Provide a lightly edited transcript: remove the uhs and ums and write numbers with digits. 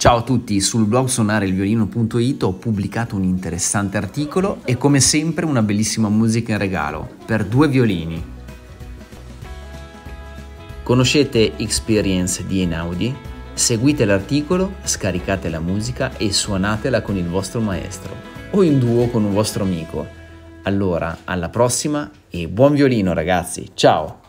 Ciao a tutti, sul blog suonareilviolino.it ho pubblicato un interessante articolo e come sempre una bellissima musica in regalo per 2 violini. Conoscete Experience di Einaudi? Seguite l'articolo, scaricate la musica e suonatela con il vostro maestro o in duo con un vostro amico. Allora, alla prossima e buon violino ragazzi, ciao!